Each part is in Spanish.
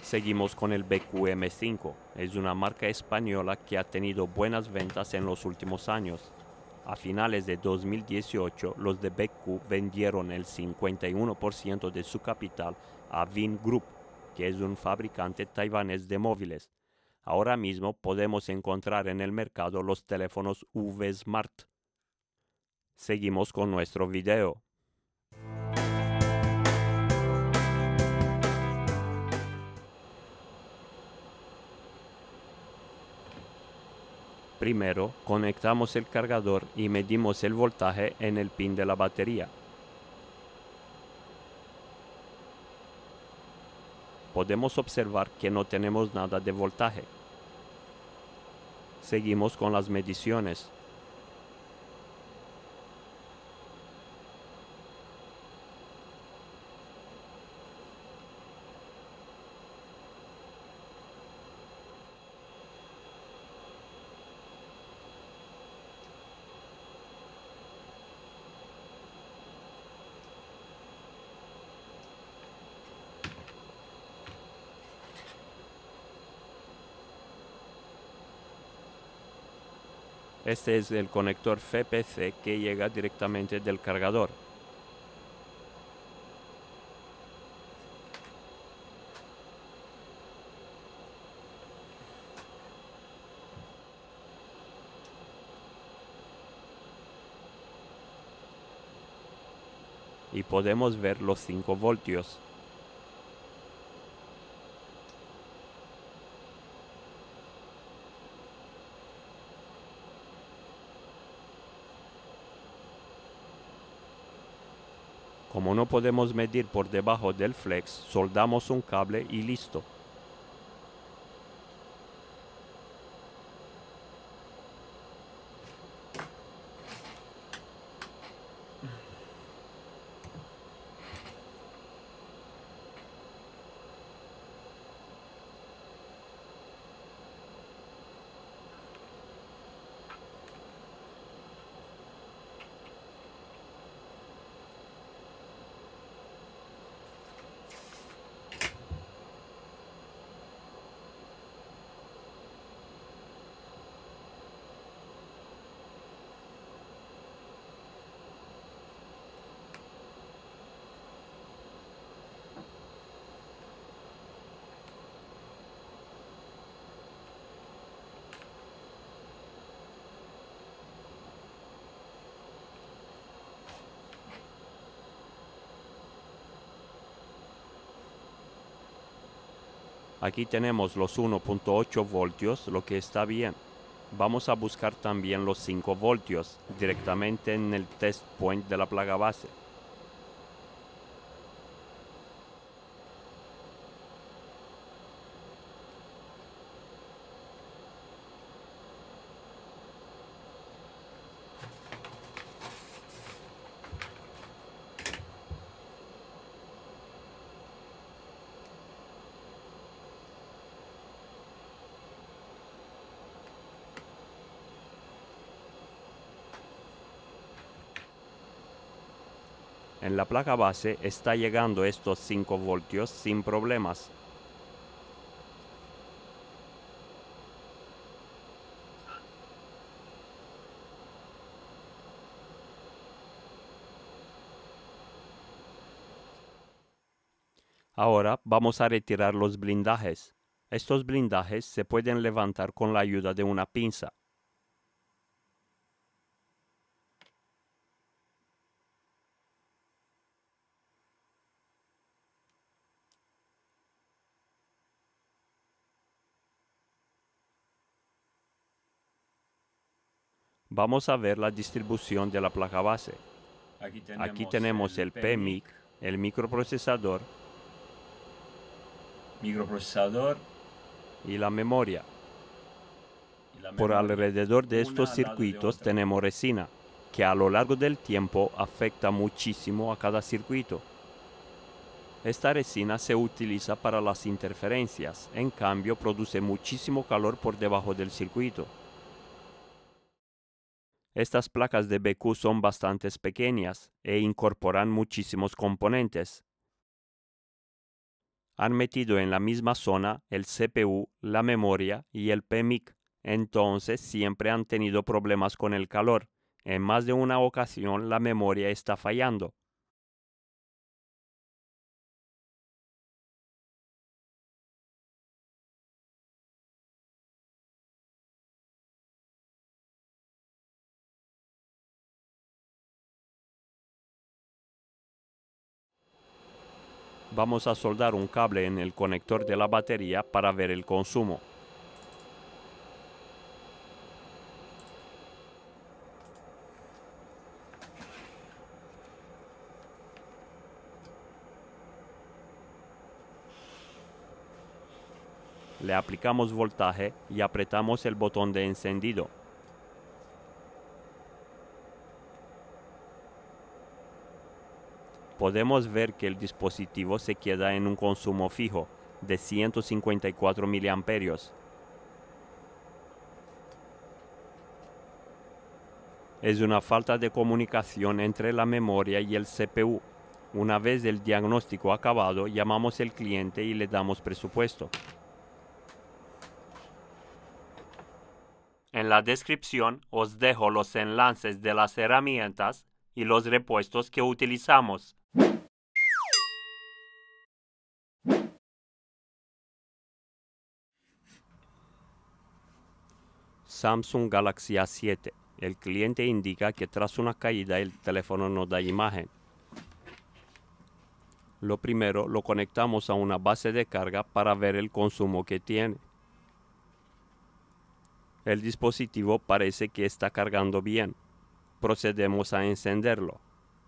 Seguimos con el BQ-M5. Es una marca española que ha tenido buenas ventas en los últimos años. A finales de 2018, los de BQ vendieron el 51% de su capital a Vingroup, que es un fabricante taiwanés de móviles. Ahora mismo podemos encontrar en el mercado los teléfonos V Smart. Seguimos con nuestro video. Primero, conectamos el cargador y medimos el voltaje en el pin de la batería. Podemos observar que no tenemos nada de voltaje. Seguimos con las mediciones. Este es el conector FPC que llega directamente del cargador. Y podemos ver los 5 voltios. Como no podemos medir por debajo del flex, soldamos un cable y listo. Aquí tenemos los 1.8 voltios, lo que está bien. Vamos a buscar también los 5 voltios directamente en el test point de la placa base. En la placa base está llegando estos 5 voltios sin problemas. Ahora vamos a retirar los blindajes. Estos blindajes se pueden levantar con la ayuda de una pinza. Vamos a ver la distribución de la placa base. Aquí tenemos el PMIC, el microprocesador y la memoria. Por alrededor de estos circuitos tenemos resina, que a lo largo del tiempo afecta muchísimo a cada circuito. Esta resina se utiliza para las interferencias, en cambio produce muchísimo calor por debajo del circuito. Estas placas de BQ son bastante pequeñas e incorporan muchísimos componentes. Han metido en la misma zona el CPU, la memoria y el PMIC. Entonces siempre han tenido problemas con el calor. En más de una ocasión la memoria está fallando. Vamos a soldar un cable en el conector de la batería para ver el consumo. Le aplicamos voltaje y apretamos el botón de encendido. Podemos ver que el dispositivo se queda en un consumo fijo de 154 mA. Es una falta de comunicación entre la memoria y el CPU. Una vez el diagnóstico acabado, llamamos al cliente y le damos presupuesto. En la descripción os dejo los enlaces de las herramientas y los repuestos que utilizamos. Samsung Galaxy A7. El cliente indica que tras una caída el teléfono no da imagen. Lo primero, lo conectamos a una base de carga para ver el consumo que tiene. El dispositivo parece que está cargando bien. Procedemos a encenderlo.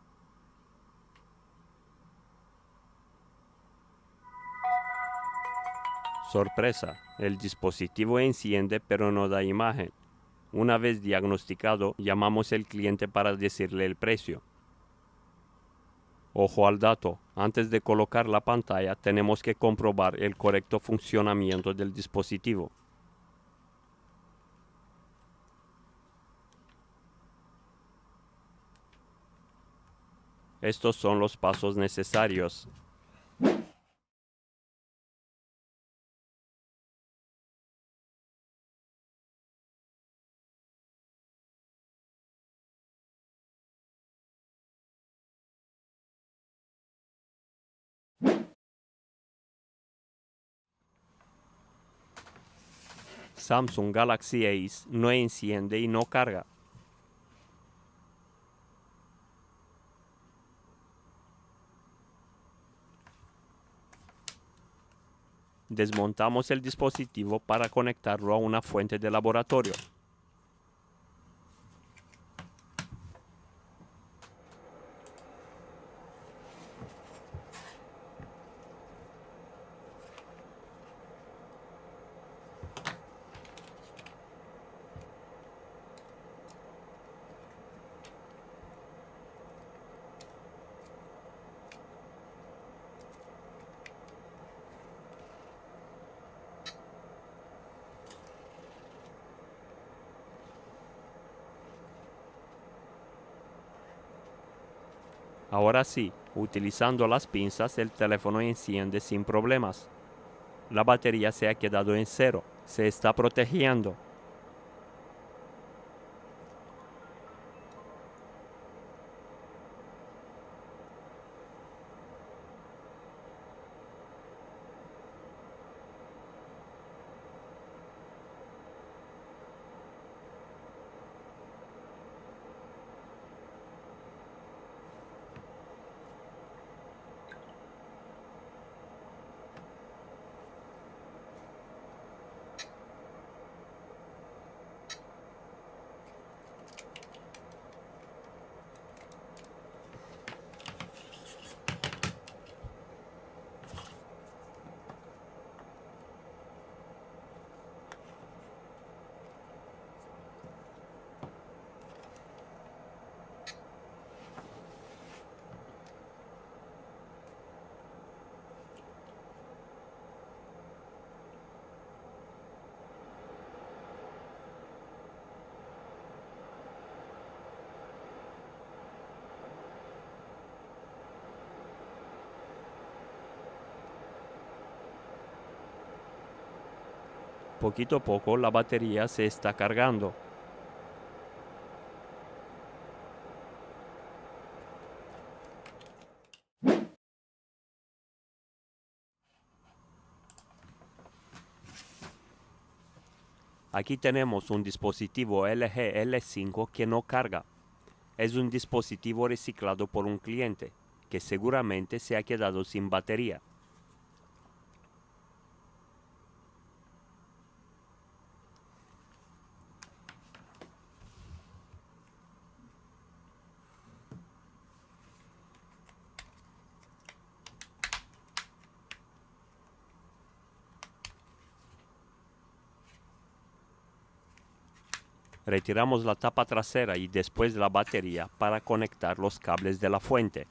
Sorpresa, el dispositivo enciende pero no da imagen. Una vez diagnosticado, llamamos al cliente para decirle el precio. Ojo al dato, antes de colocar la pantalla tenemos que comprobar el correcto funcionamiento del dispositivo. Estos son los pasos necesarios. Samsung Galaxy Ace no enciende y no carga. Desmontamos el dispositivo para conectarlo a una fuente de laboratorio. Ahora sí, utilizando las pinzas el teléfono enciende sin problemas. La batería se ha quedado en cero, se está protegiendo. Poquito a poco la batería se está cargando. Aquí tenemos un dispositivo LG L5 que no carga. Es un dispositivo reciclado por un cliente, que seguramente se ha quedado sin batería. Retiramos la tapa trasera y después la batería para conectar los cables de la fuente.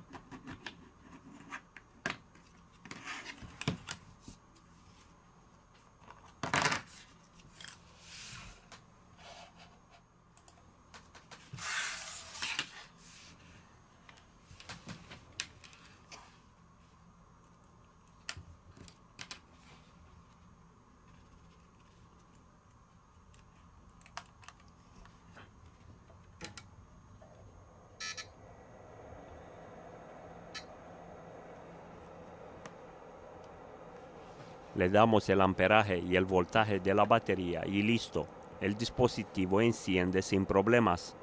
Le damos el amperaje y el voltaje de la batería y listo, el dispositivo enciende sin problemas.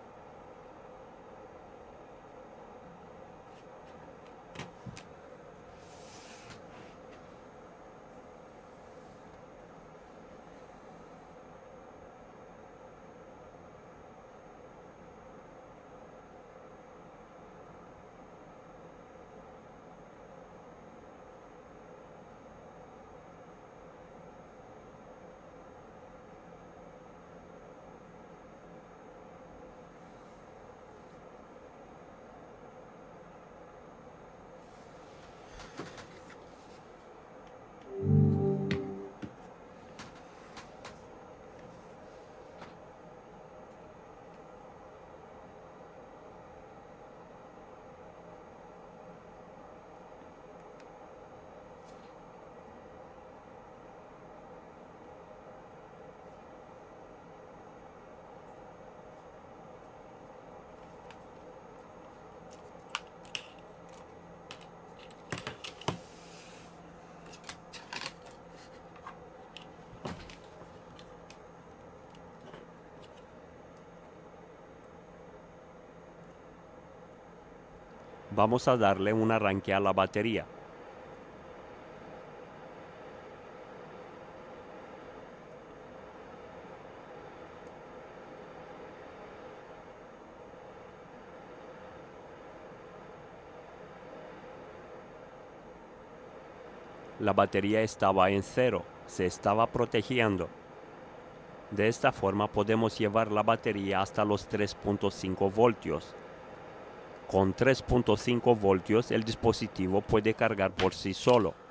Vamos a darle un arranque a la batería. La batería estaba en cero, se estaba protegiendo. De esta forma podemos llevar la batería hasta los 3.5 voltios. Con 3.5 voltios el dispositivo puede cargar por sí solo.